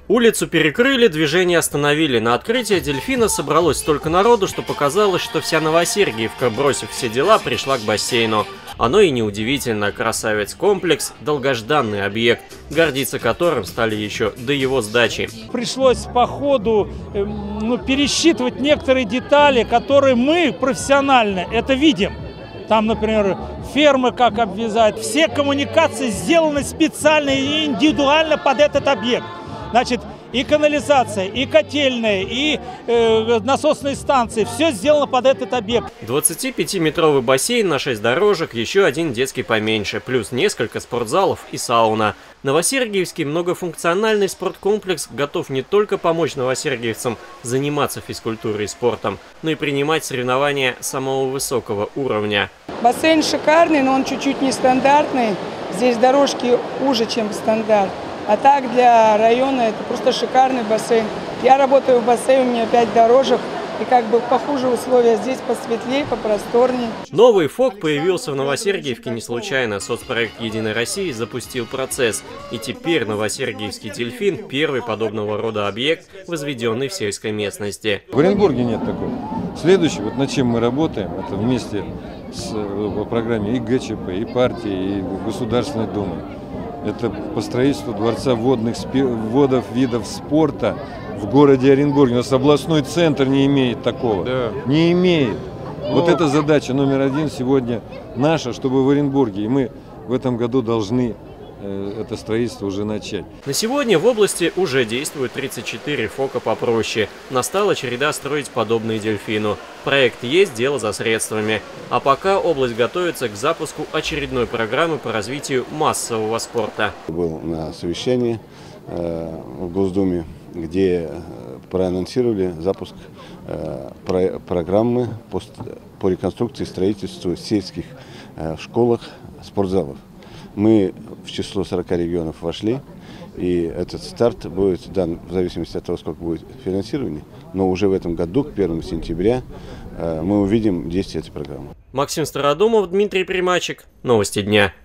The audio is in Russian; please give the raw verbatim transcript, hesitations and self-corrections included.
Улицу перекрыли, движение остановили. На открытие дельфина собралось столько народу, что показалось, что вся Новосергиевка, бросив все дела, пришла к бассейну. Оно и неудивительно. Красавец-комплекс – долгожданный объект, гордиться которым стали еще до его сдачи. Пришлось по ходу ну, пересчитывать некоторые детали, которые мы профессионально это видим. Там, например, фермы как обвязать. Все коммуникации сделаны специально и индивидуально под этот объект. Значит, и канализация, и котельная, и э, насосные станции. Все сделано под этот объект. двадцатипятиметровый бассейн на шесть дорожек, еще один детский поменьше, плюс несколько спортзалов и сауна. Новосергиевский многофункциональный спорткомплекс готов не только помочь новосергиевцам заниматься физкультурой и спортом, но и принимать соревнования самого высокого уровня. Бассейн шикарный, но он чуть-чуть нестандартный. Здесь дорожки уже, чем стандарт. А так для района это просто шикарный бассейн. Я работаю в бассейне, у меня пять дорожек. И как бы похуже условия, здесь посветлее, попросторнее. Новый ФОК появился в Новосергиевке не случайно. Соцпроект «Единой России» запустил процесс. И теперь новосергиевский дельфин – первый подобного рода объект, возведенный в сельской местности. В Оренбурге нет такого. Следующий, вот над чем мы работаем, это вместе с, по программе и ГЧП, и партии, и Государственной Думы. Это по строительству дворца водных водов видов спорта в городе Оренбурге. У нас областной центр не имеет такого. Да. Не имеет. Но... Вот эта задача номер один сегодня наша, чтобы в Оренбурге. И мы в этом году должны э, это строительство уже начать. На сегодня в области уже действуют тридцать четыре ФОКа попроще. Настала череда строить подобные дельфину. Проект есть, дело за средствами. А пока область готовится к запуску очередной программы по развитию массового спорта. Был на совещании э, в Госдуме, где проанонсировали запуск э, про программы по, по реконструкции и строительству сельских э, школах, спортзалов. Мы в число сорока регионов вошли, и этот старт будет дан в зависимости от того, сколько будет финансирования, но уже в этом году, к первому сентября, э, мы увидим действие этой программы. Максим Стародумов, Дмитрий Примачек. Новости дня.